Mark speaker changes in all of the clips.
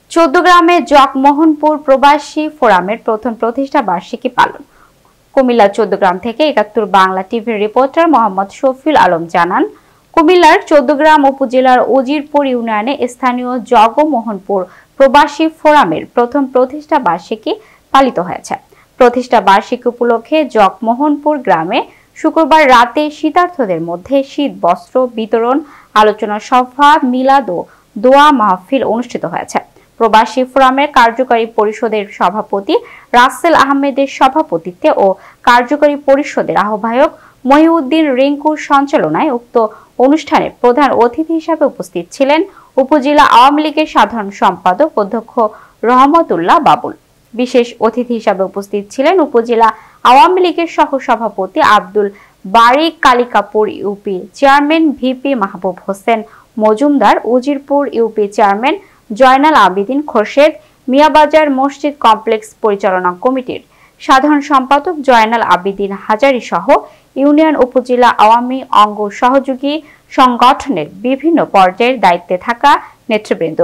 Speaker 1: চৌদ্দগ্রামে জগমোহনপুর প্রবাসী ফোরামের প্রথম প্রতিষ্ঠা বার্ষিকী পালন। কুমিল্লা চৌদ্দগ্রাম থেকে ৭১ বাংলা টিভির রিপোর্টার মোহাম্মদ শফিউল আলম জানান, কুমিল্লার চৌদ্দগ্রাম উপজেলার উজিরপুর ইউনিয়নে স্থানীয় জগমোহনপুর প্রবাসী ফোরামের প্রথম প্রতিষ্ঠা বার্ষিকী পালিত হয়েছে। প্রতিষ্ঠা বার্ষিকী উপলক্ষে জগমোহনপুর গ্রামে শুক্রবার রাতে শীতার্তদের মধ্যে শীত বস্ত্র বিতরণ, আলোচনা সভা, মিলাদ ও দোয়া মাহফিল অনুষ্ঠিত হয়েছে। প্রবাসী ফোরামের কার্যকরী পরিষদের সভাপতি রাসেল আহমেদের সভাপতিত্বে ও কার্যকরী পরিষদের আহ্বায়ক মহিউদ্দিন রিঙ্কুর সঞ্চালনায় উক্ত অনুষ্ঠানে প্রধান অতিথি হিসেবে উপস্থিত ছিলেন উপজেলা আওয়ামী লীগের সাধারণ সম্পাদক অধ্যক্ষ রহমতুল্লাহ বাবুল। বিশেষ অতিথি হিসেবে উপস্থিত ছিলেন উপজেলা আওয়ামী লীগের সহসভাপতি Abdul Barik, Kalikapur UP chairman VP Mahbub Hossain Majumder, Ujirpur UP chairman Joynal Abedin Khorshed, Miabazar মসজিদ কমপ্লেক্স পরিচালনা কমিটির সাধারণ সম্পাদক জয়নাল আবেদিন হাজারী সহ ইউনিয়ন উপজেলা আওয়ামী অঙ্গ সহযোগী সংগঠনের বিভিন্ন পর্যায়ের দায়িত্বে থাকা নেতৃবৃন্দ।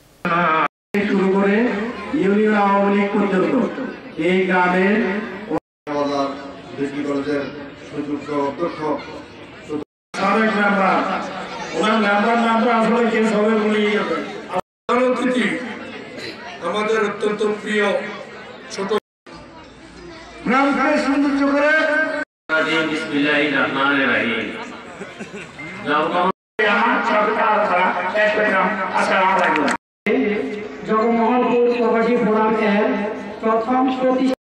Speaker 2: আমাদের অত্যন্ত প্রিয় ছোট গ্রামকে সৌন্দর্য করে বিসমিল্লাহির রহমানির রহিম।
Speaker 3: জগমোহনপুর প্রবাসী ফোরাম এর প্রথম